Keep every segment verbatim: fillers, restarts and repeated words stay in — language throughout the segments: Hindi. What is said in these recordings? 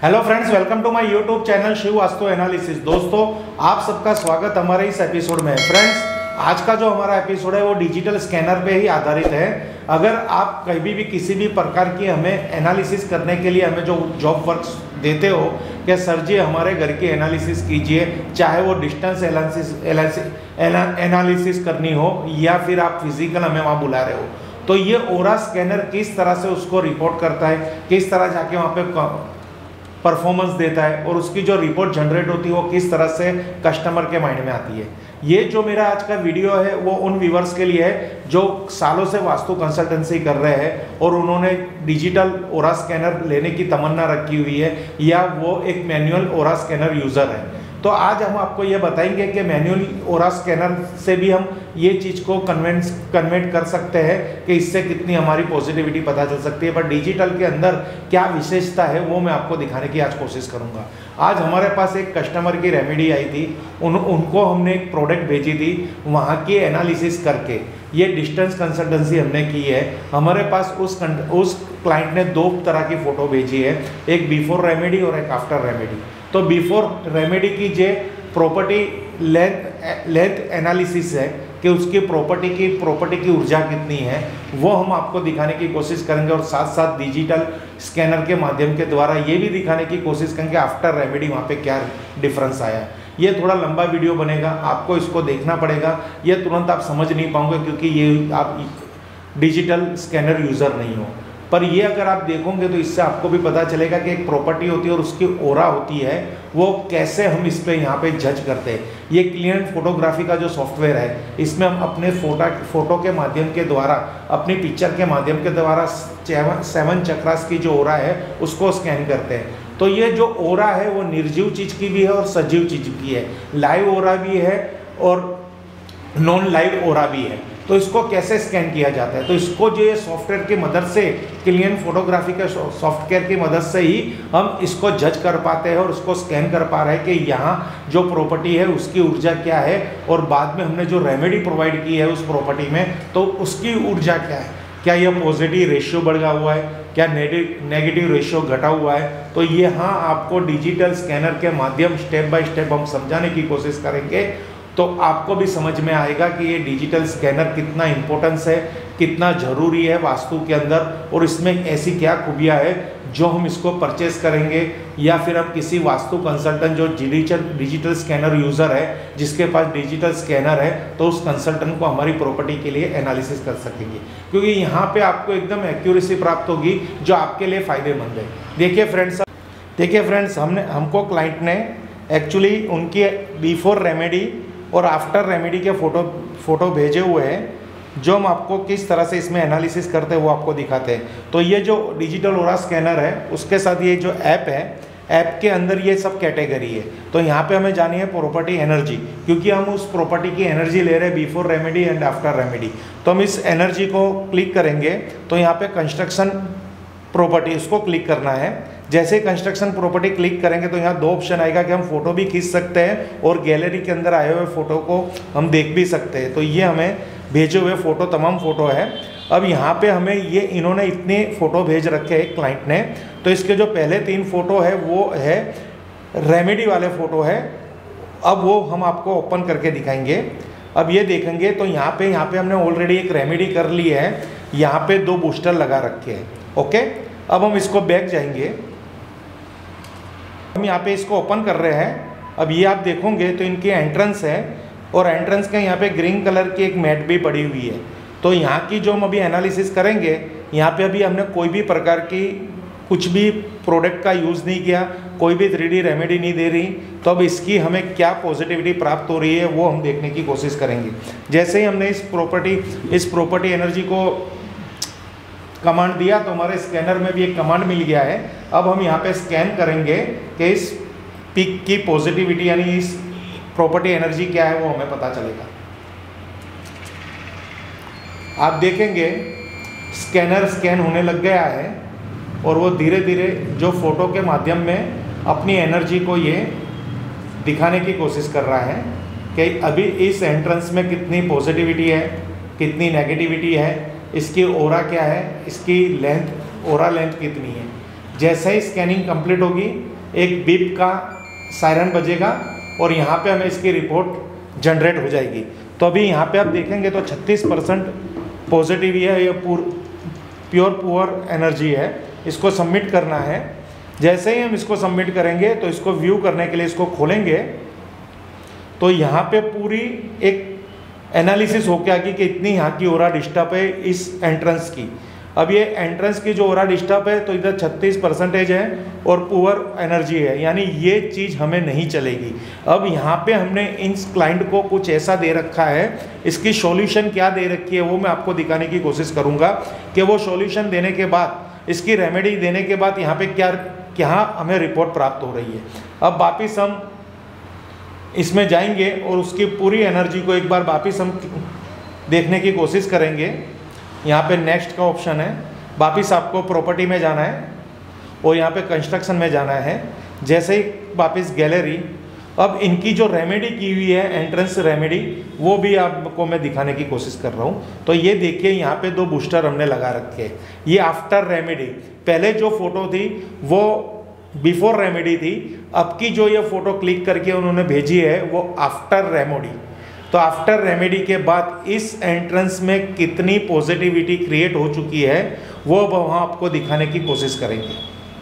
Hello friends, welcome to my YouTube channel Shiv Vastu analysis. दोस्तों, आप सबका स्वागत हमारे इस एपिसोड में। फ्रेंड्स, आज का जो हमारा एपिसोड है वो डिजिटल स्कैनर पे ही आधारित है। अगर आप कभी भी किसी भी प्रकार की हमें एनालिसिस करने के लिए हमें जो जॉब वर्क देते हो कि सर जी हमारे घर की एनालिसिस कीजिए, चाहे वो डिस्टेंस एनालिसिस एनालिसिस करनी हो या फिर आप फिजिकल हमें वहाँ बुला रहे हो, तो ये ओरा स्कैनर किस तरह से उसको रिपोर्ट करता है, किस तरह जाके वहाँ पे परफॉर्मेंस देता है और उसकी जो रिपोर्ट जनरेट होती है वो किस तरह से कस्टमर के माइंड में आती है। ये जो मेरा आज का वीडियो है वो उन व्यूवर्स के लिए है जो सालों से वास्तु कंसल्टेंसी कर रहे हैं और उन्होंने डिजिटल ओरा स्कैनर लेने की तमन्ना रखी हुई है या वो एक मैनुअल ओरा स्कैनर यूज़र है। तो आज हम आपको ये बताएंगे कि मैनुअल ओरा स्कैनर से भी हम ये चीज़ को कन्वेंस कन्वेंट कर सकते हैं कि इससे कितनी हमारी पॉजिटिविटी पता चल सकती है, पर डिजिटल के अंदर क्या विशेषता है वो मैं आपको दिखाने की आज कोशिश करूंगा। आज हमारे पास एक कस्टमर की रेमेडी आई थी, उन उनको हमने एक प्रोडक्ट भेजी थी, वहाँ की एनालिसिस करके ये डिस्टेंस कंसल्टेंसी हमने की है। हमारे पास उस उस क्लाइंट ने दो तरह की फ़ोटो भेजी है, एक बिफोर रेमेडी और एक आफ्टर रेमेडी। तो बिफोर रेमेडी की जे प्रॉपर्टी लेंथ लेंथ एनालिसिस है कि उसकी प्रॉपर्टी की प्रॉपर्टी की ऊर्जा कितनी है, वो हम आपको दिखाने की कोशिश करेंगे और साथ साथ डिजिटल स्कैनर के माध्यम के द्वारा ये भी दिखाने की कोशिश करेंगे आफ्टर रेमेडी वहाँ पे क्या डिफरेंस आया। ये थोड़ा लंबा वीडियो बनेगा, आपको इसको देखना पड़ेगा, ये तुरंत आप समझ नहीं पाओगे क्योंकि ये आप डिजिटल स्कैनर यूज़र नहीं हो। पर ये अगर आप देखोगे तो इससे आपको भी पता चलेगा कि एक प्रॉपर्टी होती है और उसकी ओरा होती है, वो कैसे हम इस पे यहाँ पे जज करते हैं। ये क्लियर फोटोग्राफी का जो सॉफ्टवेयर है, इसमें हम अपने फोटो फोटो के माध्यम के द्वारा, अपनी पिक्चर के माध्यम के द्वारा सेवन चक्रास की जो ओरा है उसको स्कैन करते हैं। तो ये जो ओरा है वो निर्जीव चीज़ की भी है और सजीव चीज़ की है, लाइव ओरा भी है और नॉन लाइव ओरा भी है। तो इसको कैसे स्कैन किया जाता है, तो इसको जो ये सॉफ्टवेयर की मदद से, क्लियर फोटोग्राफी के सॉफ्टवेयर की मदद से ही हम इसको जज कर पाते हैं और उसको स्कैन कर पा रहे हैं कि यहाँ जो प्रॉपर्टी है उसकी ऊर्जा क्या है और बाद में हमने जो रेमेडी प्रोवाइड की है उस प्रॉपर्टी में तो उसकी ऊर्जा क्या है, क्या यह पॉजिटिव रेशियो बढ़ा हुआ है, क्या नेगेटिव रेशियो घटा हुआ है। तो ये हाँ आपको डिजिटल स्कैनर के माध्यम स्टेप बाय स्टेप हम समझाने की कोशिश करेंगे, तो आपको भी समझ में आएगा कि ये डिजिटल स्कैनर कितना इम्पोर्टेंस है, कितना ज़रूरी है वास्तु के अंदर और इसमें ऐसी क्या खूबियाँ है जो हम इसको परचेस करेंगे या फिर हम किसी वास्तु कंसल्टेंट जो डिजिटल डिजिटल स्कैनर यूज़र है जिसके पास डिजिटल स्कैनर है तो उस कंसल्टेंट को हमारी प्रॉपर्टी के लिए एनालिसिस कर सकेंगे, क्योंकि यहाँ पे आपको एकदम एक्यूरेसी प्राप्त होगी जो आपके लिए फ़ायदेमंद है। देखिए फ्रेंड्स देखिए फ्रेंड्स हमने हमको क्लाइंट ने एक्चुअली उनकी बिफोर रेमेडी और आफ्टर रेमेडी के फ़ोटो फ़ोटो भेजे हुए हैं जो हम आपको किस तरह से इसमें एनालिसिस करते हैं वो आपको दिखाते हैं। तो ये जो डिजिटल ओरा स्कैनर है उसके साथ ये जो ऐप है, ऐप के अंदर ये सब कैटेगरी है। तो यहाँ पे हमें जानी है प्रॉपर्टी एनर्जी, क्योंकि हम उस प्रॉपर्टी की एनर्जी ले रहे हैं before remedy and after remedy. तो हम इस एनर्जी को क्लिक करेंगे तो यहाँ पे कंस्ट्रक्शन प्रॉपर्टी उसको क्लिक करना है। जैसे कंस्ट्रक्शन प्रॉपर्टी क्लिक करेंगे तो यहाँ दो ऑप्शन आएगा कि हम फोटो भी खींच सकते हैं और गैलरी के अंदर आए हुए फ़ोटो को हम देख भी सकते हैं। तो ये हमें भेजे हुए फ़ोटो तमाम फ़ोटो है। अब यहाँ पे हमें ये इन्होंने इतने फ़ोटो भेज रखे हैं क्लाइंट ने, तो इसके जो पहले तीन फ़ोटो है वो है रेमेडी वाले फ़ोटो है। अब वो हम आपको ओपन करके दिखाएंगे। अब ये देखेंगे तो यहाँ पे यहाँ पे हमने ऑलरेडी एक रेमेडी कर ली है, यहाँ पे दो बूस्टर लगा रखे हैं। ओके, अब हम इसको बैक जाएंगे, हम यहाँ पे इसको ओपन कर रहे हैं। अब ये आप देखोगे तो इनकी एंट्रेंस है और एंट्रेंस के यहाँ पे ग्रीन कलर की एक मैट भी पड़ी हुई है। तो यहाँ की जो हम अभी एनालिसिस करेंगे, यहाँ पे अभी हमने कोई भी प्रकार की कुछ भी प्रोडक्ट का यूज़ नहीं किया, कोई भी थ्री डी रेमेडी नहीं दे रही। तो अब इसकी हमें क्या पॉजिटिविटी प्राप्त हो रही है वो हम देखने की कोशिश करेंगे। जैसे ही हमने इस प्रॉपर्टी इस प्रॉपर्टी एनर्जी को कमांड दिया तो हमारे स्कैनर में भी एक कमांड मिल गया है। अब हम यहाँ पे स्कैन करेंगे कि इस पिक की पॉजिटिविटी यानी इस प्रॉपर्टी एनर्जी क्या है वो हमें पता चलेगा। आप देखेंगे स्कैनर स्कैन होने लग गया है और वो धीरे धीरे जो फोटो के माध्यम में अपनी एनर्जी को ये दिखाने की कोशिश कर रहा है कि अभी इस एंट्रेंस में कितनी पॉजिटिविटी है, कितनी नेगेटिविटी है, इसकी ओरा क्या है, इसकी लेंथ ओरा लेंथ कितनी है। जैसे ही स्कैनिंग कंप्लीट होगी एक बीप का सायरन बजेगा और यहाँ पे हमें इसकी रिपोर्ट जनरेट हो जाएगी। तो अभी यहाँ पे आप देखेंगे तो छत्तीस परसेंट पॉजिटिव है, ये प्योर पुअर एनर्जी है। इसको सबमिट करना है। जैसे ही हम इसको सबमिट करेंगे तो इसको व्यू करने के लिए इसको खोलेंगे तो यहाँ पे पूरी एक एनालिसिस होके आएगी कि इतनी यहाँ की ओरा डिस्टर्ब है इस एंट्रेंस की। अब ये एंट्रेंस की जो ओरा डिस्टर्ब है तो इधर छत्तीस परसेंटेज है और पुअर एनर्जी है, यानी ये चीज़ हमें नहीं चलेगी। अब यहाँ पे हमने इन क्लाइंट को कुछ ऐसा दे रखा है, इसकी सॉल्यूशन क्या दे रखी है वो मैं आपको दिखाने की कोशिश करूँगा कि वो सॉल्यूशन देने के बाद, इसकी रेमेडी देने के बाद यहाँ पे क्या क्या हमें रिपोर्ट प्राप्त हो रही है। अब वापिस हम इसमें जाएंगे और उसकी पूरी एनर्जी को एक बार वापिस हम देखने की कोशिश करेंगे। यहाँ पे नेक्स्ट का ऑप्शन है, वापिस आपको प्रॉपर्टी में जाना है और यहाँ पे कंस्ट्रक्शन में जाना है। जैसे ही वापिस गैलरी, अब इनकी जो रेमेडी की हुई है एंट्रेंस रेमेडी वो भी आपको मैं दिखाने की कोशिश कर रहा हूँ। तो ये देखिए यहाँ पे दो बूस्टर हमने लगा रखे हैं। ये आफ्टर रेमेडी, पहले जो फोटो थी वो बिफोर रेमेडी थी, अब की जो ये फोटो क्लिक करके उन्होंने भेजी है वो आफ्टर रेमेडी। तो आफ्टर रेमेडी के बाद इस एंट्रेंस में कितनी पॉजिटिविटी क्रिएट हो चुकी है वो अब वहाँ आपको दिखाने की कोशिश करेंगे।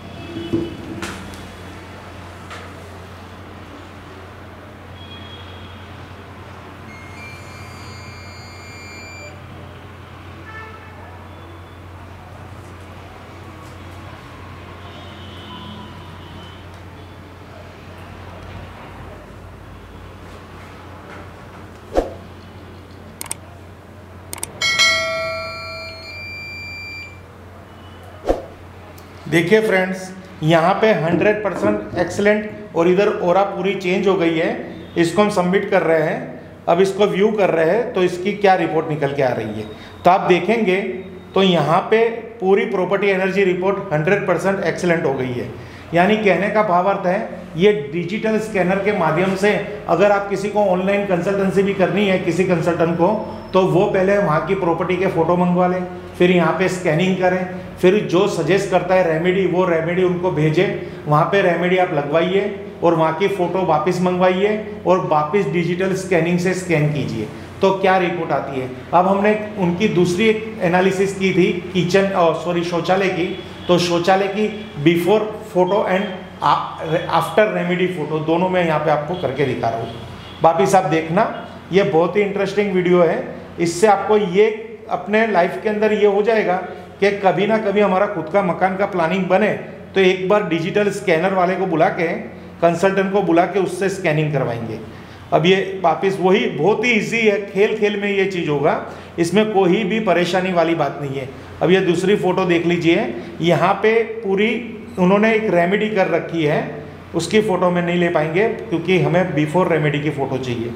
देखिए फ्रेंड्स, यहाँ पे हंड्रेड परसेंट एक्सीलेंट और इधर ओरा पूरी चेंज हो गई है। इसको हम सबमिट कर रहे हैं, अब इसको व्यू कर रहे हैं तो इसकी क्या रिपोर्ट निकल के आ रही है। तो आप देखेंगे तो यहाँ पे पूरी property energy report hundred percent excellent हो गई है। यानी कहने का भावार्थ है ये डिजिटल स्कैनर के माध्यम से अगर आप किसी को ऑनलाइन कंसल्टेंसी भी करनी है किसी कंसल्टेंट को, तो वो पहले वहाँ की प्रॉपर्टी के फ़ोटो मंगवा लें, फिर यहाँ पे स्कैनिंग करें, फिर जो सजेस्ट करता है रेमेडी वो रेमेडी उनको भेजें, वहाँ पे रेमेडी आप लगवाइए और वहाँ की फ़ोटो वापस मंगवाइए और वापस डिजिटल स्कैनिंग से स्कैन कीजिए तो क्या रिपोर्ट आती है। अब हमने उनकी दूसरी एक एनालिसिस की थी किचन सॉरी शौचालय की, तो शौचालय की before photo and after remedy photo दोनों में यहाँ पे आपको करके दिखा रहा हूँ। वापिस आप देखना, ये बहुत ही इंटरेस्टिंग वीडियो है। इससे आपको ये अपने लाइफ के अंदर ये हो जाएगा कि कभी ना कभी हमारा खुद का मकान का प्लानिंग बने तो एक बार डिजिटल स्कैनर वाले को बुला के, कंसल्टेंट को बुला के उससे स्कैनिंग करवाएंगे। अब ये वापस वही बहुत ही इजी है, खेल खेल में ये चीज़ होगा, इसमें कोई भी परेशानी वाली बात नहीं है। अब ये दूसरी फ़ोटो देख लीजिए, यहाँ पे पूरी उन्होंने एक रेमेडी कर रखी है, उसकी फ़ोटो में नहीं ले पाएंगे क्योंकि हमें बिफोर रेमेडी की फ़ोटो चाहिए।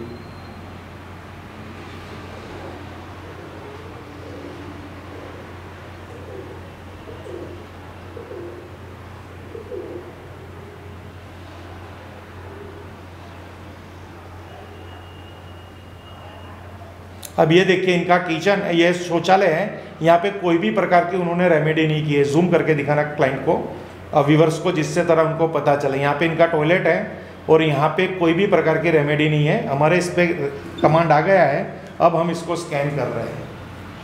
अब ये देखिए इनका किचन, ये शौचालय है, यहाँ पे कोई भी प्रकार की उन्होंने रेमेडी नहीं की है। जूम करके दिखाना क्लाइंट को, व्यूवर्स को, जिससे तरह उनको पता चले। यहाँ पे इनका टॉयलेट है और यहाँ पे कोई भी प्रकार की रेमेडी नहीं है। हमारे इस पर कमांड आ गया है, अब हम इसको स्कैन कर रहे हैं।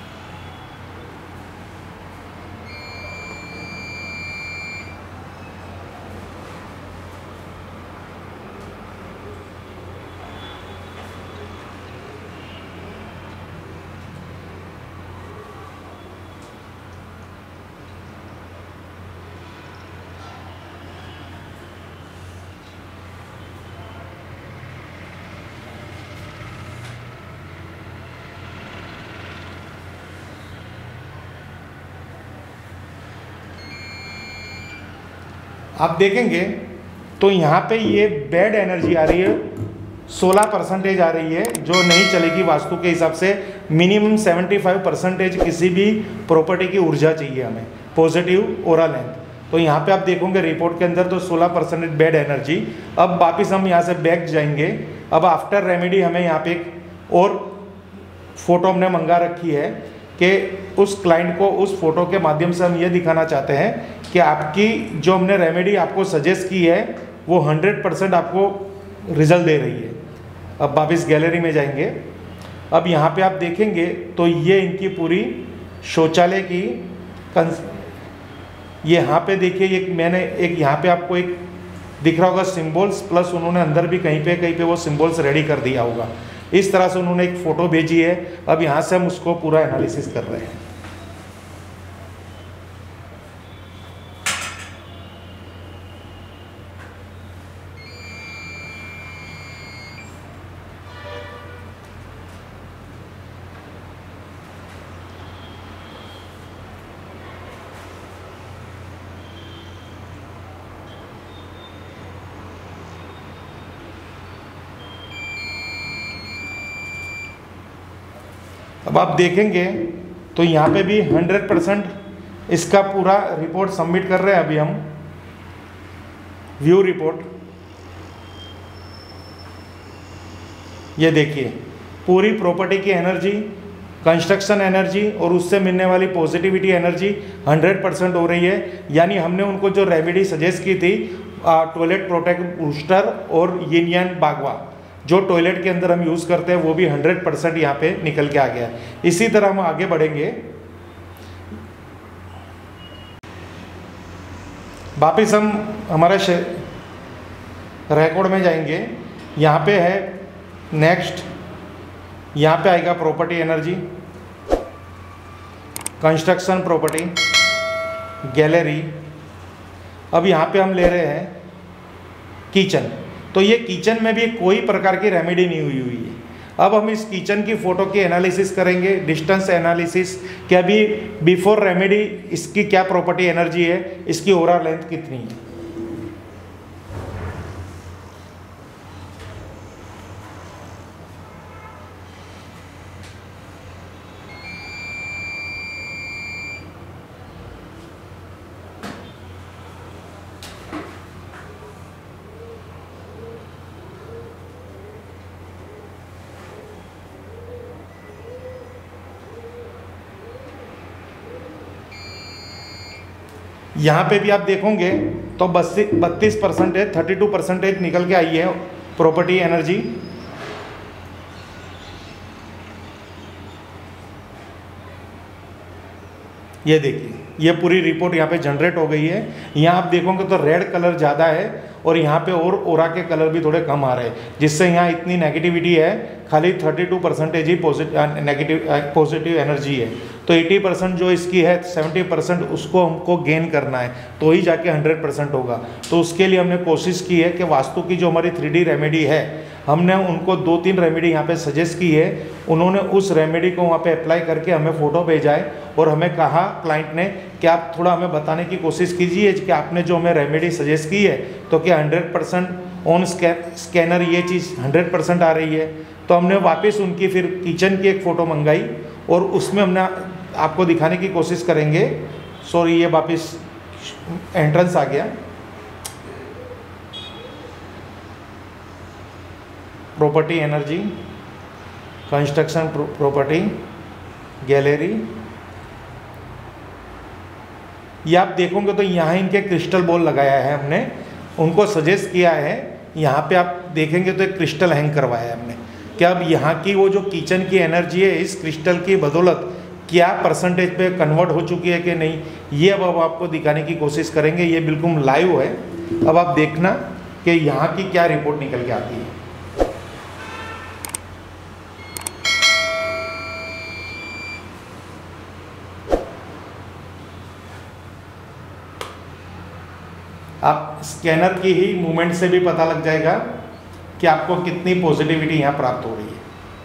आप देखेंगे तो यहाँ पे ये बैड एनर्जी आ रही है, सोलह परसेंटेज आ रही है जो नहीं चलेगी वास्तु के हिसाब से। मिनिमम पचहत्तर परसेंटेज किसी भी प्रॉपर्टी की ऊर्जा चाहिए हमें, पॉजिटिव ओरा लेंथ। तो यहाँ पे आप देखोगे रिपोर्ट के अंदर तो सोलह परसेंटेज बैड एनर्जी। अब वापिस हम यहाँ से बैक जाएंगे। अब आफ्टर रेमेडी हमें यहाँ पे एक और फोटो हमने मंगा रखी है, कि उस क्लाइंट को उस फोटो के माध्यम से हम ये दिखाना चाहते हैं कि आपकी जो हमने रेमेडी आपको सजेस्ट की है वो हंड्रेड परसेंट आपको रिजल्ट दे रही है। अब वापस गैलरी में जाएंगे। अब यहाँ पे आप देखेंगे तो ये इनकी पूरी शौचालय की कंस ये यहाँ पे देखिए, एक मैंने एक यहाँ पे आपको एक दिख रहा होगा सिंबल्स, प्लस उन्होंने अंदर भी कहीं पे कहीं पे वो सिंबल्स रेडी कर दिया होगा। इस तरह से उन्होंने एक फ़ोटो भेजी है। अब यहाँ से हम उसको पूरा एनालिसिस कर रहे हैं। अब आप देखेंगे तो यहाँ पे भी हंड्रेड परसेंट इसका पूरा रिपोर्ट सबमिट कर रहे हैं। अभी हम व्यू रिपोर्ट, ये देखिए पूरी प्रॉपर्टी की एनर्जी, कंस्ट्रक्शन एनर्जी और उससे मिलने वाली पॉजिटिविटी एनर्जी हंड्रेड परसेंट हो रही है। यानी हमने उनको जो रेमेडी सजेस्ट की थी टॉयलेट प्रोटेक्ट बूस्टर और यिन यान बागवा जो टॉयलेट के अंदर हम यूज़ करते हैं वो भी हंड्रेड परसेंट यहाँ पे निकल के आ गया। इसी तरह हम आगे बढ़ेंगे। वापिस हम हमारे रिकॉर्ड में जाएंगे। यहाँ पे है नेक्स्ट, यहाँ पे आएगा property energy, construction property, gallery. अब यहाँ पे हम ले रहे हैं किचन। तो ये किचन में भी कोई प्रकार की रेमेडी नहीं हुई हुई है। अब हम इस किचन की फ़ोटो की एनालिसिस करेंगे, डिस्टेंस एनालिसिस, कि अभी बिफोर रेमेडी इसकी क्या प्रॉपर्टी एनर्जी है, इसकी ओवरऑल लेंथ कितनी है। यहाँ पे भी आप देखोगे तो बत्तीस परसेंटेज थर्टी टू परसेंटेज निकल के आई है प्रॉपर्टी एनर्जी। ये देखिए ये पूरी रिपोर्ट यहाँ पे जनरेट हो गई है। यहाँ आप देखोगे तो रेड कलर ज़्यादा है और यहाँ पे और ओरा के कलर भी थोड़े कम आ रहे हैं, जिससे यहाँ इतनी नेगेटिविटी है। खाली थर्टी टू परसेंटेज ही पॉजिटिव नेगेटिव पॉजिटिव एनर्जी है। तो अस्सी परसेंट जो इसकी है सत्तर परसेंट उसको हमको गेन करना है, तो ही जाके हंड्रेड परसेंट होगा। तो उसके लिए हमने कोशिश की है कि वास्तु की जो हमारी थ्री डी रेमेडी है, हमने उनको दो तीन रेमेडी यहाँ पे सजेस्ट की है। उन्होंने उस रेमेडी को वहाँ पे अप्लाई करके हमें फ़ोटो भेजा है और हमें कहा क्लाइंट ने कि आप थोड़ा हमें बताने की कोशिश कीजिए कि आपने जो हमें रेमेडी सजेस्ट की है तो क्या हंड्रेड परसेंट ऑन स्कैनर ये चीज़ हंड्रेड परसेंट आ रही है। तो हमने वापस उनकी फिर किचन की एक फ़ोटो मंगाई और उसमें हमने आपको दिखाने की कोशिश करेंगे। सॉरी, ये वापस एंट्रेंस आ गया। Property energy, construction property, gallery. ये आप देखोगे तो यहाँ इनके क्रिस्टल बॉल लगाया है हमने, उनको सजेस्ट किया है। यहाँ पे आप देखेंगे तो एक क्रिस्टल हैंग करवाया है हमने कि अब यहाँ की वो जो किचन की एनर्जी है इस क्रिस्टल की बदौलत क्या परसेंटेज पे कन्वर्ट हो चुकी है कि नहीं, ये अब अब आपको दिखाने की कोशिश करेंगे। ये बिल्कुल लाइव है। अब आप देखना कि यहाँ की क्या रिपोर्ट निकल के आती है। आप स्कैनर की ही मूवमेंट से भी पता लग जाएगा कि आपको कितनी पॉजिटिविटी यहाँ प्राप्त हो रही है।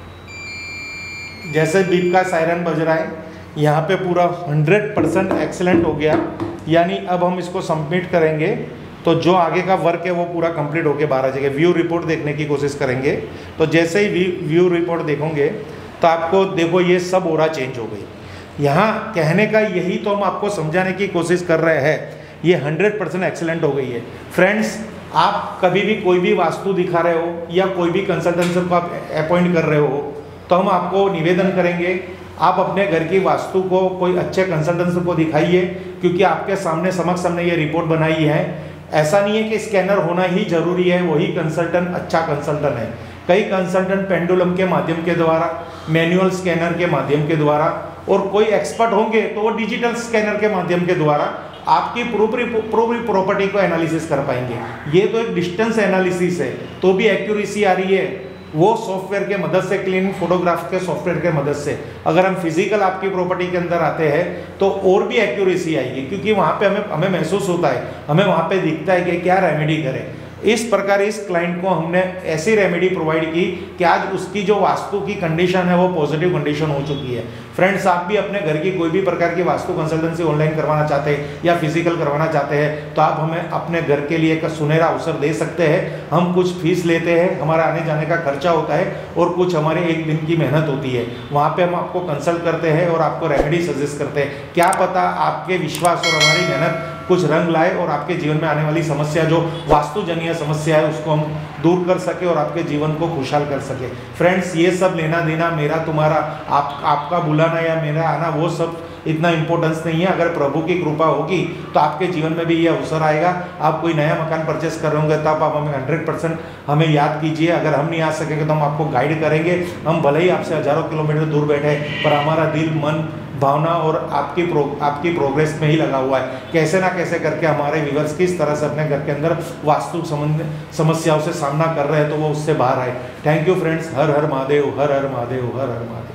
जैसे बीप का सायरन बज रहा है, यहाँ पे पूरा हंड्रेड परसेंट एक्सेलेंट हो गया। यानी अब हम इसको सबमिट करेंगे तो जो आगे का वर्क है वो पूरा कंप्लीट होके बाहर आ जाएगा। व्यू रिपोर्ट देखने की कोशिश करेंगे तो जैसे ही व्यू रिपोर्ट देखोगे तो आपको देखो ये सब ओरा चेंज हो गई। यहाँ कहने का यही तो हम आपको समझाने की कोशिश कर रहे हैं, ये हंड्रेड परसेंट एक्सेलेंट हो गई है। फ्रेंड्स, आप कभी भी कोई भी वास्तु दिखा रहे हो या कोई भी कंसल्टेंसी को आप अपॉइंट कर रहे हो तो हम आपको निवेदन करेंगे आप अपने घर की वास्तु को कोई अच्छे कंसल्टेंट को दिखाइए, क्योंकि आपके सामने समक्ष हमने ये रिपोर्ट बनाई है। ऐसा नहीं है कि स्कैनर होना ही जरूरी है, वही कंसल्टेंट अच्छा कंसल्टेंट है। कई कंसल्टेंट पेंडुलम के माध्यम के द्वारा, मैनुअल स्कैनर के माध्यम के द्वारा, और कोई एक्सपर्ट होंगे तो वो डिजिटल स्कैनर के माध्यम के द्वारा आपकी पूरी पूरी प्रॉपर्टी को एनालिसिस कर पाएंगे। ये तो एक डिस्टेंस एनालिसिस है, तो भी एक्यूरेसी आ रही है वो सॉफ्टवेयर के मदद से, क्लीन फोटोग्राफ के सॉफ्टवेयर के मदद से। अगर हम फिजिकल आपकी प्रॉपर्टी के अंदर आते हैं तो और भी एक्यूरेसी आएगी, क्योंकि वहाँ पे हमें हमें महसूस होता है, हमें वहाँ पे दिखता है कि क्या रेमेडी करें। इस प्रकार इस क्लाइंट को हमने ऐसी रेमेडी प्रोवाइड की कि आज उसकी जो वास्तु की कंडीशन है वो पॉजिटिव कंडीशन हो चुकी है। फ्रेंड्स, आप भी अपने घर की कोई भी प्रकार की वास्तु कंसल्टेंसी ऑनलाइन करवाना चाहते हैं या फिजिकल करवाना चाहते हैं तो आप हमें अपने घर के लिए एक सुनहरा अवसर दे सकते हैं। हम कुछ फीस लेते हैं, हमारा आने जाने का खर्चा होता है और कुछ हमारे एक दिन की मेहनत होती है। वहाँ पे हम आपको कंसल्ट करते हैं और आपको रेमेडी सजेस्ट करते हैं। क्या पता आपके विश्वास और हमारी मेहनत कुछ रंग लाए और आपके जीवन में आने वाली समस्या जो वास्तुजन्य समस्या है उसको हम दूर कर सके और आपके जीवन को खुशहाल कर सके। फ्रेंड्स, ये सब लेना देना मेरा तुम्हारा, आप आपका बुलाना या मेरा आना वो सब इतना इम्पोर्टेंस नहीं है। अगर प्रभु की कृपा होगी तो आपके जीवन में भी ये अवसर आएगा। आप कोई नया मकान परचेस कर रहे होंगे तब आप हमें हंड्रेड परसेंट हमें याद कीजिए। अगर हम नहीं आ सकेंगे तो हम आपको गाइड करेंगे। हम भले ही आपसे हजारों किलोमीटर दूर बैठे, पर हमारा दिल, मन, भावना और आपकी प्रो आपकी प्रोग्रेस में ही लगा हुआ है। कैसे ना कैसे करके हमारे व्यूअर्स किस तरह से अपने घर के अंदर वास्तु संबंध समस्याओं से सामना कर रहे हैं तो वो उससे बाहर आए। Thank you friends. हर हर महादेव, हर हर महादेव, हर हर महादेव।